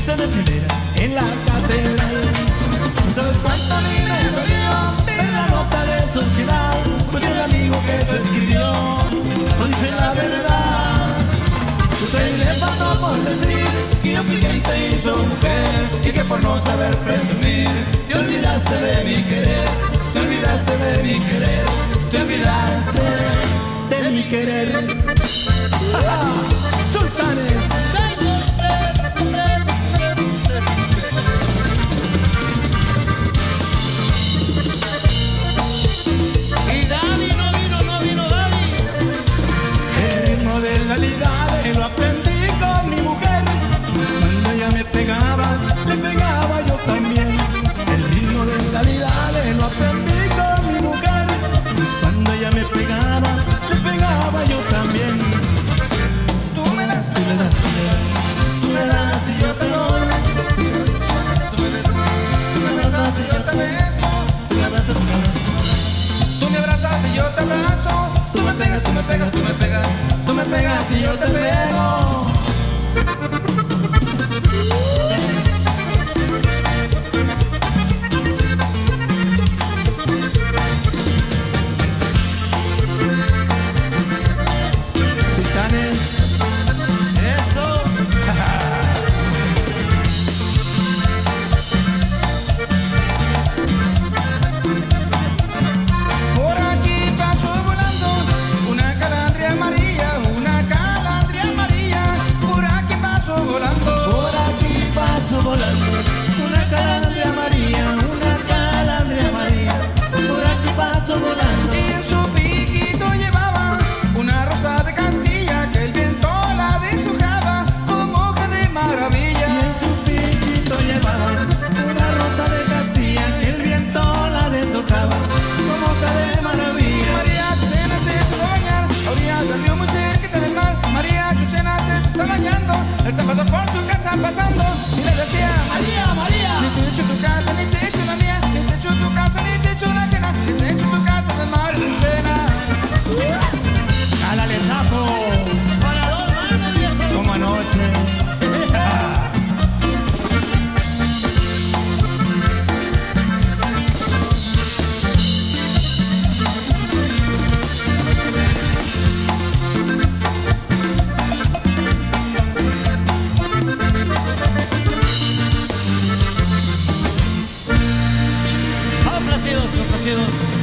puse de primera en la catedral. No sabes cuánto a mí me dolió ver la nota de sociedad, pues el amigo que se escribió no dice la verdad. Tú te pasó por decir que yo fui quien te hizo mujer y que por no saber presumir te olvidaste de mi querer, te olvidaste de mi querer, te olvidaste de mi querer. ¡Sultanes! Y Gaby no vino Gaby. El ritmo de la Lidade lo aprendí con mi mujer. Cuando ella me pegaba, le pegaba yo también. El ritmo de la Lidade lo aprendí con mi mujer. Cuando ella me pegaba, le pegaba yo también. Tú me das, tú me das, tú me das, tú me das y yo te doy. Tú me abrazas y yo te beso. Tú me abrazas, tú me abrazas. Tú me abrazas y yo te abrazo. Tú me pegas, tú me pegas, tú me pegas. Tú me pegas y yo te pego. Sultanes, eso. Por aquí pasó volando una calandria amarilla, una calandria amarilla. Por aquí pasó volando. Por aquí pasó volando una calandria amarilla, una calandria amarilla. Por aquí pasó volando. Y en su piquito llevaba una rosa de Castilla que el viento la deshojaba como hoja de maravilla. Y en su piquito llevaba una rosa de Castilla que el viento la deshojaba como hoja de maravilla. María Azucena se fue a bañar a orillas del río muy cerquita del mar. María Azucena se está bañando, el tapador por su casa pasando y le decía: María, María, ni te echo tu casa ni te echo la mía, ni te echo tu casa ni te echo la ajena, ni te echo tu casa del mar Azucena. ¡Álale, sapo! Para dos manos, viejo. Como anoche. Complacidos, complacidos.